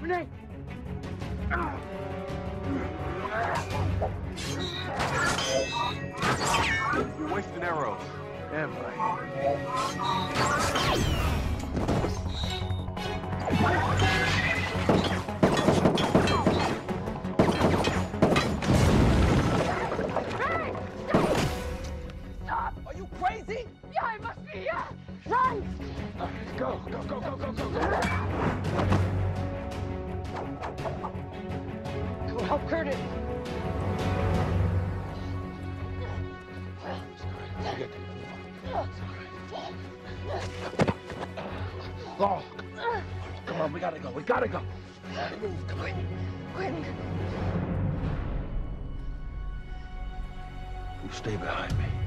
Renee! You're wasting arrows. Am I? Stop! Are you crazy? Yeah, I must be, yeah! Run! Go, go, go, go, go, go, go! Go help Curtis! Oh, come on, we gotta go, we gotta go. Move, come on. Quentin! You stay behind me.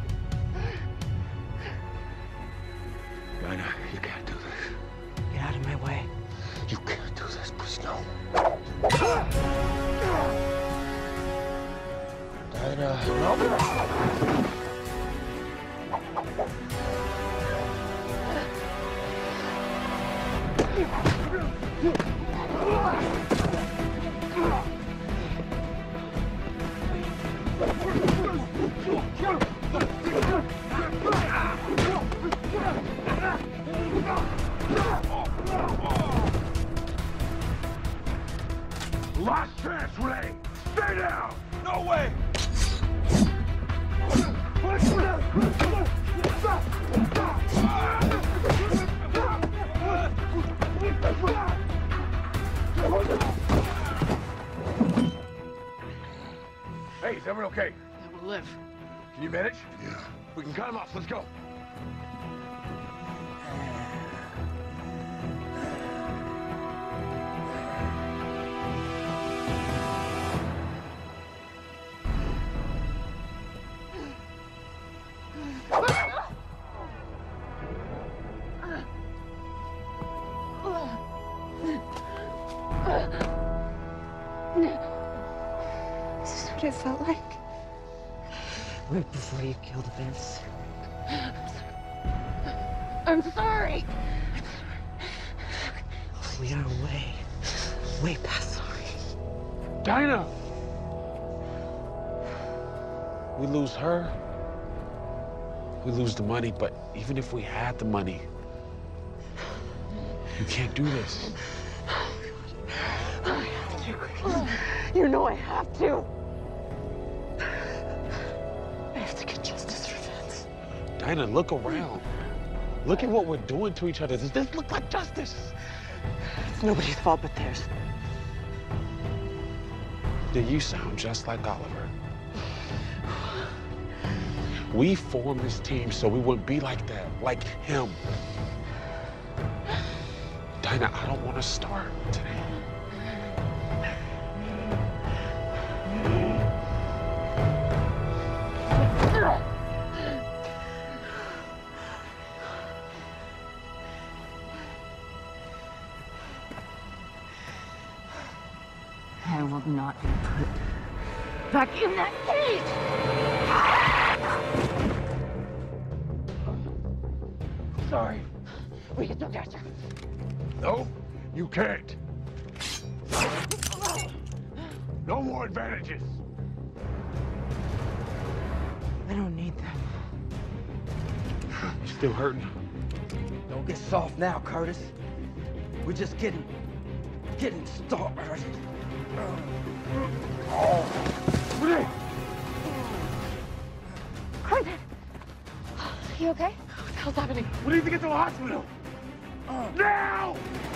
Dinah, you can't do this. Get out of my way. You can't do this, please, no. Dinah, no. Last chance, Ray! Stay down! No way! Hey, is everyone okay? I will live. Can you manage? Yeah. We can cut him off. Let's go. This is what it felt like. Right before you killed Vince. I'm sorry. We are way past sorry. Dinah! We lose her. We lose the money, but even if we had the money, you can't do this. I have to, Chris. You know I have to. I have to get justice for Vince. Dinah, look around. Look at what we're doing to each other. Does this look like justice? It's nobody's fault but theirs. Then you sound just like Oliver. We formed this team so we wouldn't be like that, like him. Dinah, I don't want to start today. I will not be put back in that cage! Sorry. We can still catch her. No, you can't. No more advantages. I don't need them. You still hurting? Don't get soft now, Curtis. We're just getting started. Renee! Quentin! You okay? What the hell's happening? We need to get to the hospital. Now!